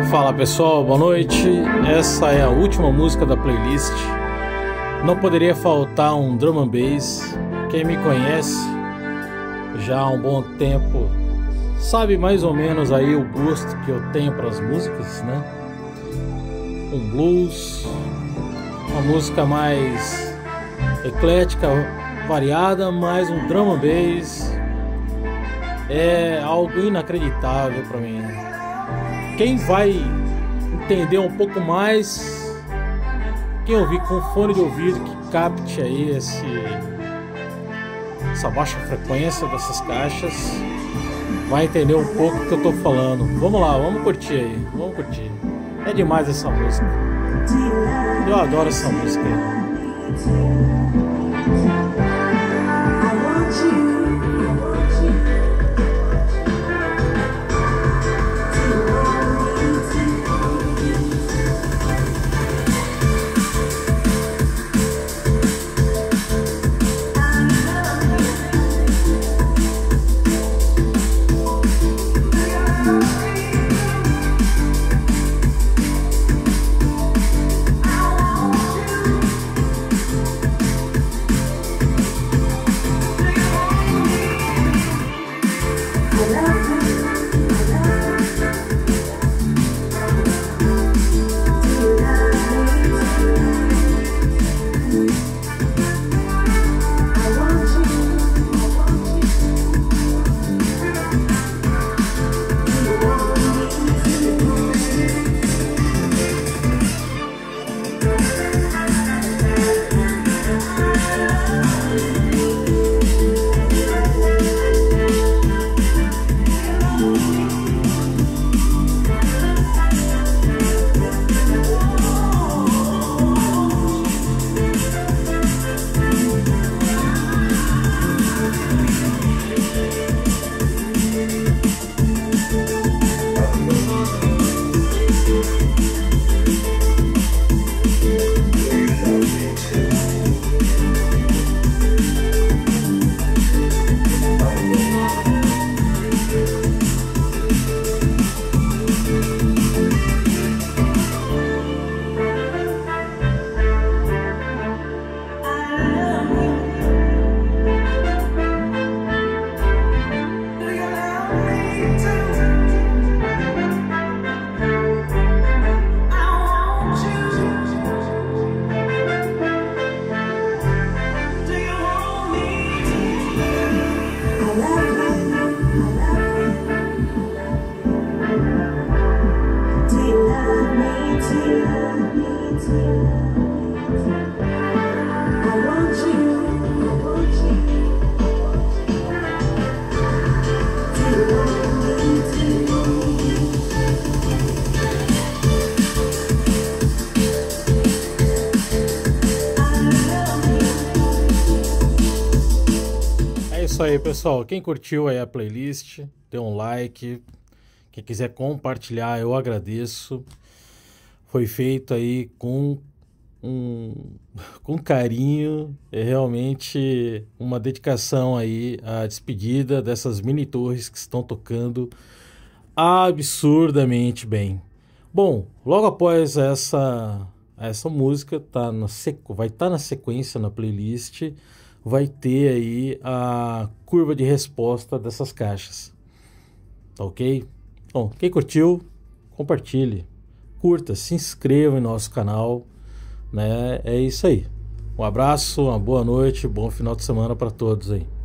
Fala pessoal, boa noite. Essa é a última música da playlist. Não poderia faltar um drum and bass. Quem me conhece já há um bom tempo sabe mais ou menos aí o gosto que eu tenho para as músicas, né? Um blues, uma música mais eclética, variada, mas um drum and bass é algo inacreditável para mim. Quem vai entender um pouco mais, quem ouvir com fone de ouvido que capte aí essa baixa frequência dessas caixas, vai entender um pouco o que eu tô falando. Vamos lá, vamos curtir aí, vamos curtir. É demais essa música. Eu adoro essa música aí. Isso aí, pessoal. Quem curtiu aí a playlist, dê um like. Quem quiser compartilhar, eu agradeço. Foi feito aí com carinho. É realmente uma dedicação aí à despedida dessas mini torres que estão tocando absurdamente bem. Bom, logo após essa música vai estar na sequência na playlist. Vai ter aí a curva de resposta dessas caixas, tá ok? Bom, quem curtiu, compartilhe, curta, se inscreva em nosso canal, né? É isso aí. Um abraço, uma boa noite, bom final de semana para todos aí.